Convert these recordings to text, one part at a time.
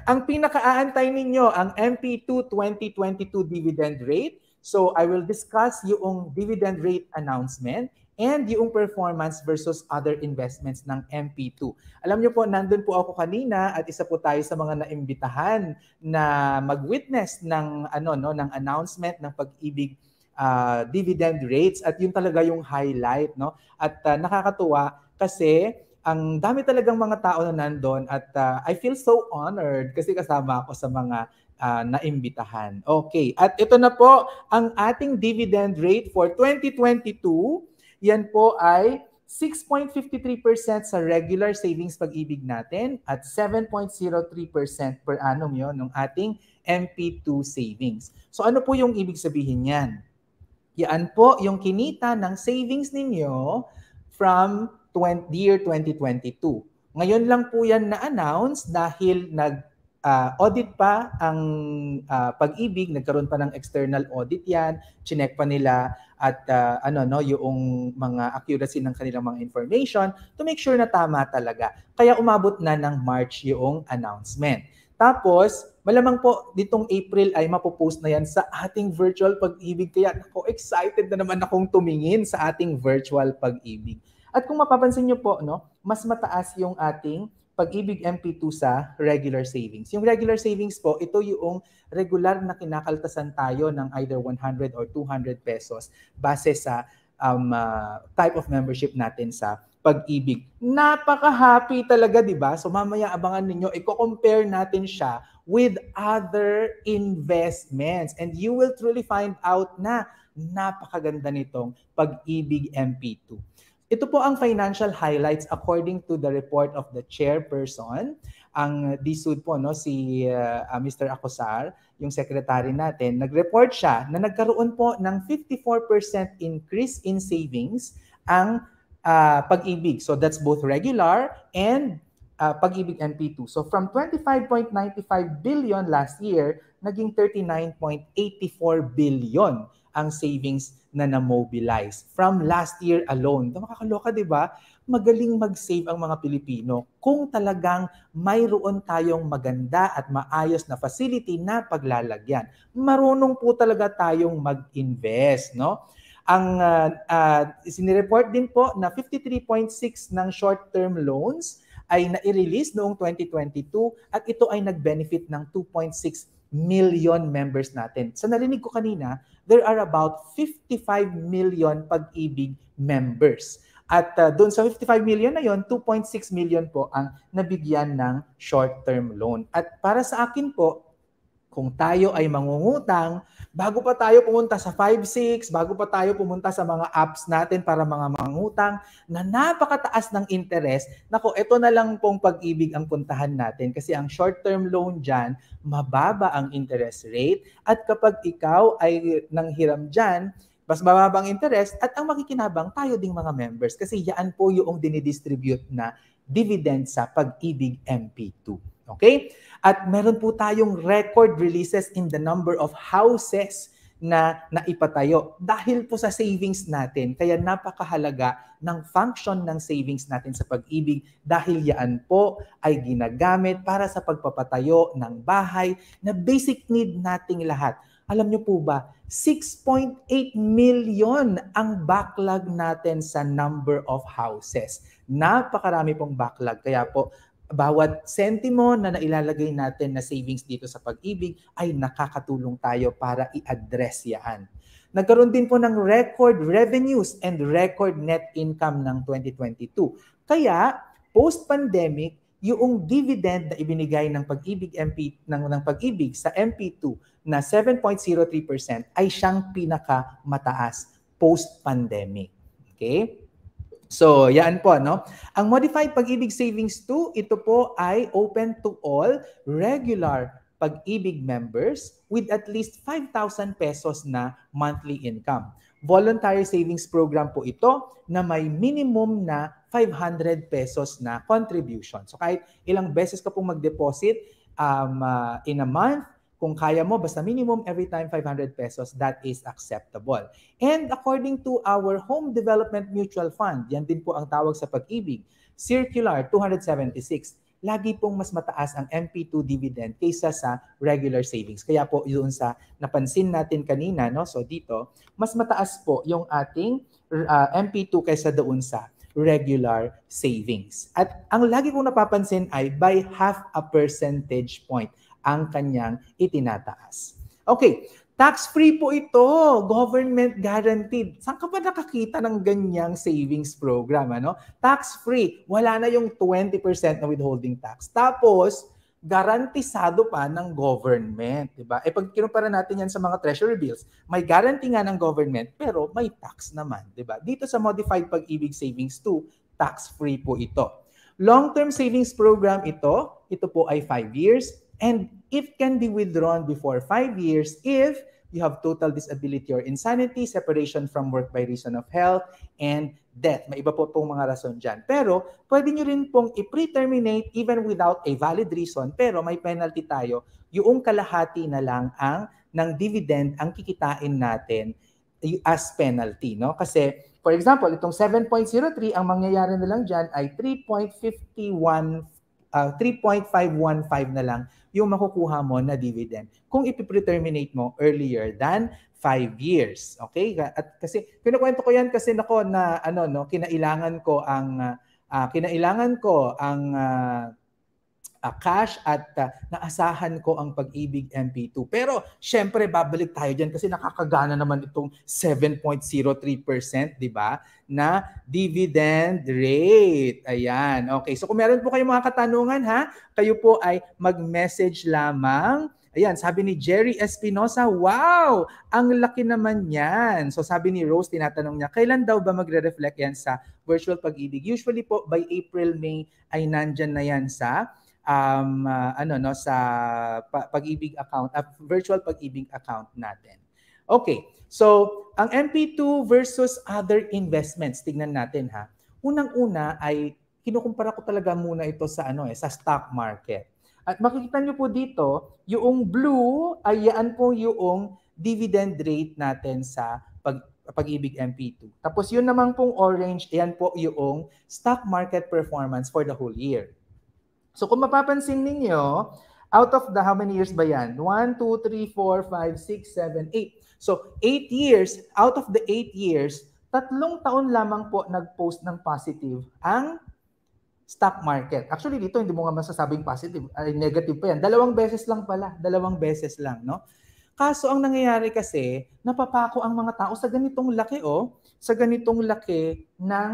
Ang pinaka-aantay ninyo, ang MP2 2022 dividend rate. So I will discuss yung dividend rate announcement and yung performance versus other investments ng MP2. Alam niyo po, nandun po ako kanina at isa po tayo sa mga naimbitahan na mag-witness ng ng announcement ng Pag-IBIG dividend rates, at yun talaga yung highlight, no? At nakakatuwa kasi ang dami talagang mga tao na nandun, at I feel so honored kasi kasama ako sa mga naimbitahan. Okay, at ito na po ang ating dividend rate for 2022. Yan po ay 6.53% sa regular savings Pag-IBIG natin at 7.03% per annum yon ng ating MP2 savings. So ano po yung ibig sabihin yan? Yan po yung kinita ng savings ninyo from year 2022. Ngayon lang po yan na-announce dahil audit pa ang Pag-IBIG, nagkaroon pa ng external audit yan, chinek pa nila at yung mga accuracy ng kanilang mga information to make sure na tama talaga. Kaya umabot na ng March yung announcement. Tapos, malamang po ditong April ay mapopost na yan sa ating virtual Pag-IBIG. Kaya ako, excited na naman akong tumingin sa ating virtual Pag-IBIG. At kung mapapansin nyo po, no, mas mataas yung ating Pag-IBIG MP2 sa regular savings. Yung regular savings po, ito yung regular na kinakaltasan tayo ng either 100 or 200 pesos base sa type of membership natin sa Pag-IBIG. Napaka-happy talaga, di ba? So mamaya abangan ninyo, i-compare natin siya with other investments and you will truly find out na napakaganda nitong Pag-IBIG MP2. Ito po ang financial highlights according to the report of the chairperson. Ang DSUD po, no, si Mr. Acosar, yung secretary natin, nag-report siya na nagkaroon po ng 54% increase in savings ang Pag-IBIG. So that's both regular and Pag-IBIG MP2. So from 25.95 billion last year, naging 39.84 billion ang savings na na-mobilize from last year alone. Makakaloka, di ba? Magaling mag-save ang mga Pilipino kung talagang mayroon tayong maganda at maayos na facility na paglalagyan. Marunong po talaga tayong mag-invest, no? Ang sinireport din po na 53.6 ng short-term loans ay na-release noong 2022 at ito ay nag-benefit ng 2.6 million members natin. Sa narinig ko kanina, there are about 55 million Pag-IBIG members. At doon sa 55 million na yon, 2.6 million po ang nabigyan ng short-term loan. At para sa akin po, kung tayo ay mangungutang, bago pa tayo pumunta sa 5-6, bago pa tayo pumunta sa mga apps natin para mga mangutang na napakataas ng interest, nako, ito na lang pong Pag-IBIG ang puntahan natin kasi ang short-term loan dyan, mababa ang interest rate at kapag ikaw ay nanghiram dyan, mas mababa ang interest at ang makikinabang tayo ding mga members kasi yan po yung dinidistribute na dividend sa Pag-IBIG MP2. Okay? At meron po tayong record releases in the number of houses na naipatayo dahil po sa savings natin. Kaya napakahalaga ng function ng savings natin sa Pag-IBIG dahil yan po ay ginagamit para sa pagpapatayo ng bahay na basic need nating lahat. Alam niyo po ba, 6.8 million ang backlog natin sa number of houses. Napakarami pong backlog. Kaya po, bawat sentimo na nailalagay natin na savings dito sa Pag-IBIG ay nakakatulong tayo para i-address yan. Nagkaroon din po ng record revenues and record net income ng 2022. Kaya, post-pandemic, yung dividend na ibinigay ng Pag-IBIG ng Pag-IBIG sa MP2 na 7.03% ay siyang pinakamataas post-pandemic. Okay? So, yan po, no? Ang Modified Pag-IBIG Savings 2, ito po ay open to all regular Pag-IBIG members with at least 5,000 pesos na monthly income. Voluntary savings program po ito na may minimum na 500 pesos na contribution. So, kahit ilang beses ka pong mag-deposit in a month, kung kaya mo, basta minimum every time 500 pesos, that is acceptable. And according to our Home Development Mutual Fund, yan din po ang tawag sa Pag-IBIG, Circular 276, lagi pong mas mataas ang MP2 dividend kaysa sa regular savings. Kaya po yun sa napansin natin kanina, no? So dito, mas mataas po yung ating MP2 kaysa doon sa regular savings. At ang lagi kong napapansin ay by 0.5 percentage point ang kanyang itinataas. Okay, tax-free po ito, government guaranteed. Saan ka ba nakakita ng ganyang savings program? Ano? Tax-free, wala na yung 20% na withholding tax. Tapos, garantisado pa ng government. Diba? E pag kinumpara natin yan sa mga treasury bills, may guarantee nga ng government, pero may tax naman. Diba? Dito sa Modified Pag-IBIG Savings 2, tax-free po ito. Long-term savings program ito po ay 5 years, and it can be withdrawn before 5 years if you have total disability or insanity, separation from work by reason of health, and death. May iba po pong mga rason dyan. Pero pwede nyo rin pong i-pre-terminate even without a valid reason, pero may penalty tayo. Yung kalahati na lang ng dividend ang kikitain natin as penalty. No? Kasi, for example, itong 7.03, ang mangyayari na lang dyan ay 3.515 na lang yung makukuha mo na dividend kung ipi-pre-terminate mo earlier than 5 years. Okay? At kasi kinukwento ko yan kasi na kinailangan ko ang cash at naasahan ko ang Pag-IBIG MP2. Pero syempre babalik tayo diyan kasi nakakagana naman itong 7.03%, 'di ba? Na dividend rate. Ayan. Okay. So kung meron po kayong mga katanungan kayo po ay mag-message lamang. Ayan, sabi ni Jerry Espinosa, wow! Ang laki naman yan. So sabi ni Rose, tinatanong niya, kailan daw ba magre-reflect yan sa virtual Pag-IBIG? Usually po by April, May ay nandyan na yan sa sa Pag-IBIG account, virtual Pag-IBIG account natin. Okay. So, ang MP2 versus other investments, tignan natin Unang-una ay kinukumpara ko talaga muna ito sa sa stock market. At makikita niyo po dito, yung blue ay yan po yung dividend rate natin sa Pag-IBIG MP2. Tapos yun naman pong orange, yan po yung stock market performance for the whole year. So kung mapapansin ninyo, out of the, how many years ba yan? 1, 2, 3, 4, 5, 6, 7, 8. So 8 years, out of the 8 years, 3 taon lamang po nag-post ng positive ang stock market. Actually dito hindi mo nga masasabing positive, ay negative pa yan. 2 beses lang pala, 2 beses lang, no? Kaso ang nangyayari kasi, napapako ang mga tao sa ganitong laki sa ganitong laki ng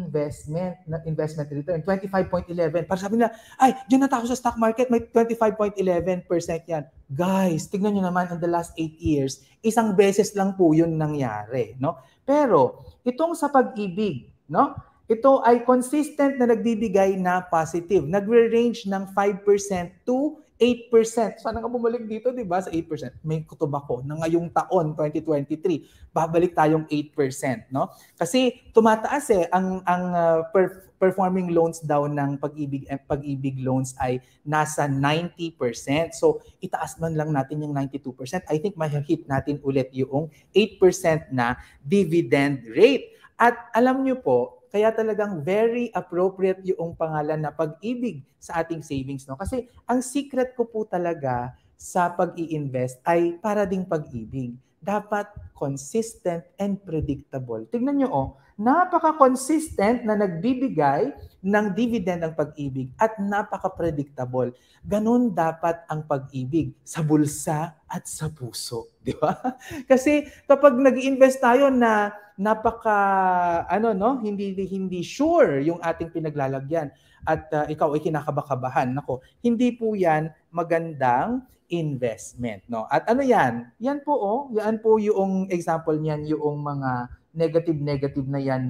investment return, 25.11. Para sabi nila, ay, diyan na tayo sa stock market, may 25.11% yan. Guys, tignan nyo naman, in the last 8 years, 1 beses lang po yun nangyari, no? Pero itong sa Pag-IBIG, no? Ito ay consistent na nagbibigay na positive. Nagre-range ng 5% to 8%. Sana nga bumalik dito, di ba, sa 8%. May kutob ako na ngayong taon, 2023, babalik tayong 8%, no? Kasi tumataas ang performing loans daw ng Pag-IBIG loans ay nasa 90%. So, itaas man lang natin yung 92%. I think ma-hit natin ulit yung 8% na dividend rate. At alam nyo po, kaya talagang very appropriate yung pangalan na Pag-IBIG sa ating savings, no? Kasi ang secret ko po talaga sa pag-i-invest ay para ding pag-ibig. Dapat consistent and predictable. Tignan nyo, napaka-consistent na nagbibigay ng dividend ang Pag-IBIG at napaka-predictable. Ganun dapat ang pag-ibig sa bulsa at sa puso, di ba? Kasi kapag nag-invest tayo na hindi sure yung ating pinaglalagyan at ikaw ay kinakabakabahan. Nako, hindi po 'yan magandang investment, no? At ano 'yan? Yan po yung example niyan, yung mga negative na 'yan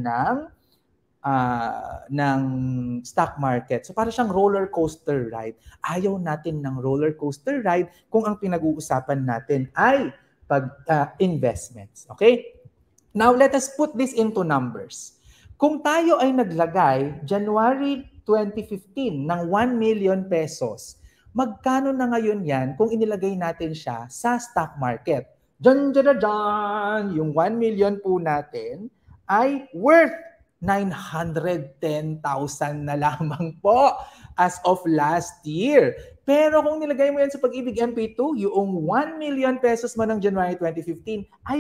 ng stock market. So para siyang roller coaster ride. Ayaw natin ng roller coaster ride kung ang pinag-uusapan natin ay investments. Okay? Now, let us put this into numbers. Kung tayo ay naglagay January 2015 ng 1 million pesos, magkano na ngayon yan kung inilagay natin siya sa stock market? Yung 1 million po natin ay worth 910,000 na lamang po as of last year. Pero kung nilagay mo yan sa Pag-IBIG MP2, yung 1 million pesos mo ng January 2015 ay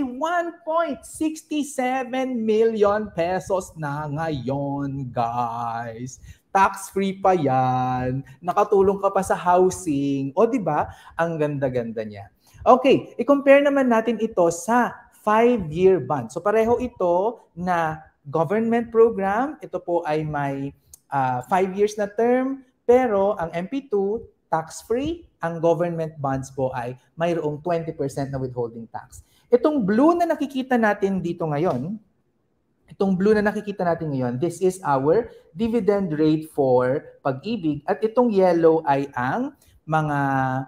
1.67 million pesos na ngayon, guys. Tax-free pa yan. Nakatulong ka pa sa housing. O di ba? Ang ganda-ganda niya. Okay, i-compare naman natin ito sa 5-year bond. So pareho ito na government program. Ito po ay may 5 years na term. Pero ang MP2, tax-free. Ang government bonds po ay mayroong 20% na withholding tax. Itong blue na nakikita natin dito ngayon, this is our dividend rate for Pag-IBIG. At itong yellow ay ang mga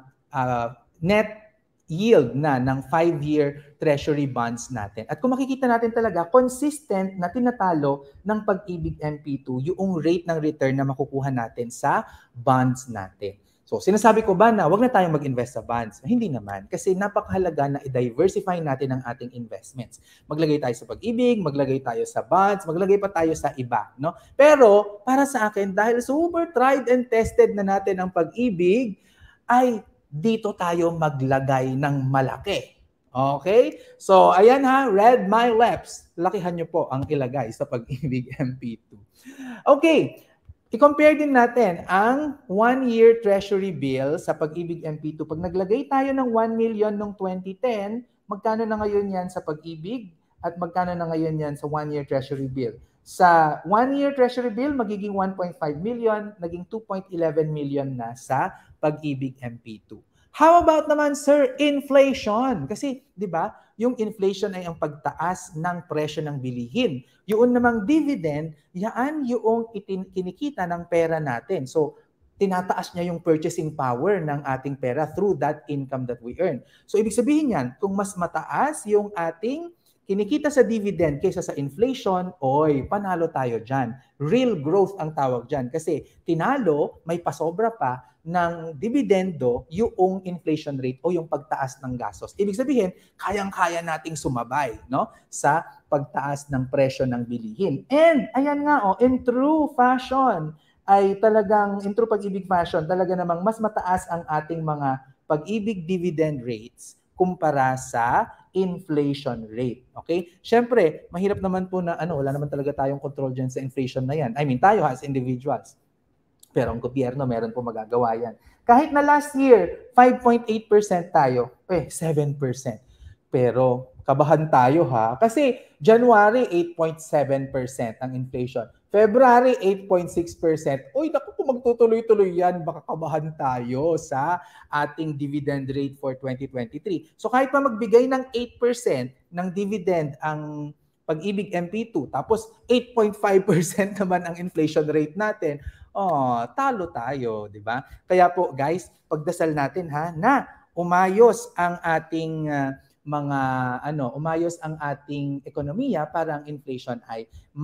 net yield na ng 5-year treasury bonds natin. At kung makikita natin talaga, consistent na tinatalo ng Pag-IBIG MP2 yung rate ng return na makukuha natin sa bonds natin. So, sinasabi ko ba na wag na tayong mag-invest sa bonds? Hindi naman. Kasi napakahalaga na i-diversify natin ang ating investments. Maglagay tayo sa Pag-IBIG, maglagay tayo sa bonds, maglagay pa tayo sa iba. No? Pero, para sa akin, dahil super tried and tested na natin ang Pag-IBIG, ay dito tayo maglagay ng malaki. Okay? So, ayan ha, read my lips. Lakihan nyo po ang ilagay sa Pag-IBIG MP2. Okay, i-compare din natin ang 1-year treasury bill sa Pag-IBIG MP2. Pag naglagay tayo ng 1 million noong 2010, magkano na ngayon yan sa Pag-IBIG at magkano na ngayon yan sa 1-year treasury bill? Sa 1-year treasury bill, magiging 1.5 million, naging 2.11 million na sa Pag-IBIG MP2. How about naman, sir, inflation? Kasi, di ba, yung inflation ay ang pagtaas ng presyo ng bilihin. Yung namang dividend, yan yung kinikita ng pera natin. So, tinataas niya yung purchasing power ng ating pera through that income that we earn. So, ibig sabihin yan, kung mas mataas yung ating kinikita sa dividend kaysa sa inflation, oy, panalo tayo dyan. Real growth ang tawag dyan. Kasi tinalo, may pasobra pa ng dividendo yung inflation rate o yung pagtaas ng gastos. Ibig sabihin, kayang-kaya nating sumabay, no, sa pagtaas ng presyo ng bilihin. And, ayan nga, in true fashion, ay talagang, in true Pag-IBIG fashion, talaga namang mas mataas ang ating mga Pag-IBIG dividend rates kumpara sa inflation rate. Okay? Siyempre, mahirap naman po na wala naman talaga tayong control dyan sa inflation na yan. I mean, tayo as individuals. Pero ang gobyerno, meron po magagawa yan. Kahit na last year, 5.8% tayo, 7%. Pero kabahan tayo ha. Kasi January, 8.7% ang inflation. February, 8.6%. Uy, naku, kung magtutuloy-tuloy yan, baka kabahan tayo sa ating dividend rate for 2023. So kahit pa magbigay ng 8% ng dividend ang Pag-IBIG MP2, tapos 8.5% naman ang inflation rate natin, talo tayo, di ba? Kaya po guys, pagdasal natin ha, na umayos ang ating umayos ang ating ekonomiya para ang inflation ay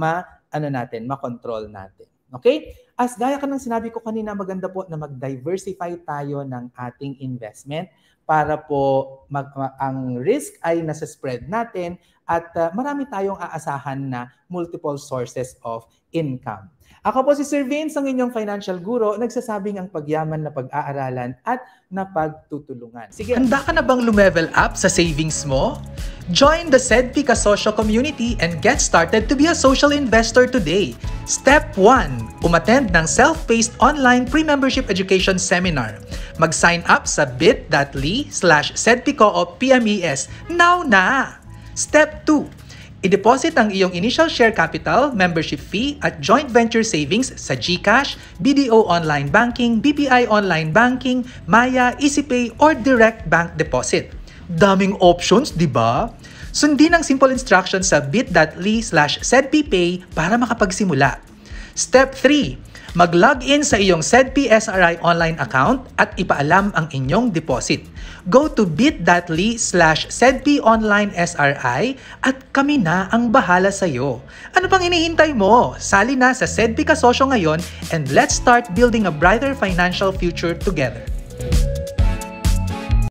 makontrol natin. Okay? As gaya ka ng sinabi ko kanina, maganda po na mag-diversify tayo ng ating investment para po ang risk ay nasa spread natin at marami tayong aasahan na multiple sources of income. Ako po si Sir Vince, ang inyong financial guro, nagsasabing ang pagyaman na pag-aaralan at napagtutulungan. Sige. Handa ka na bang lumevel up sa savings mo? Join the SEDPI Kasosyo community and get started to be a social investor today. Step 1. Umattend ng self-paced online pre-membership education seminar. Mag-sign up sa bit.ly/SEDPI Coop PMES now na! Step 2. I-deposit ang iyong initial share capital, membership fee at joint venture savings sa GCash, BDO Online Banking, BPI Online Banking, Maya, EasyPay or direct bank deposit. Daming options, di ba? Sundin ang simple instructions sa bit.ly/SEDPIPay para makapagsimula. Step 3. Mag-login sa iyong SEDPI SRI online account at ipaalam ang inyong deposit. Go to bit.ly/SEDPI online SRI at kami na ang bahala sa iyo. Ano pang hinihintay mo? Sali na sa SEDPI Kasosyo ngayon and let's start building a brighter financial future together.